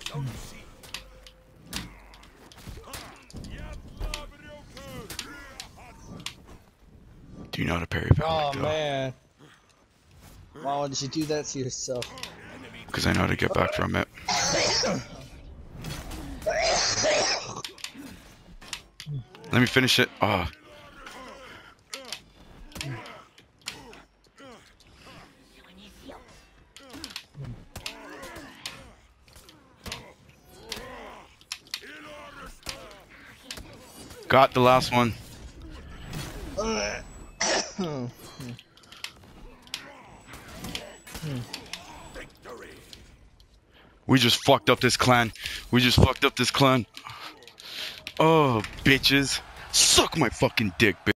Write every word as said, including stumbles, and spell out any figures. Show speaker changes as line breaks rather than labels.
Do you know how to parry
Oh
Pelico?
man. Why did you do that to yourself?
Because I know how to get back from it. Let me finish it. Oh. Got the last one. We just fucked up this clan. We just fucked up this clan. Oh, bitches. Suck my fucking dick, bitch.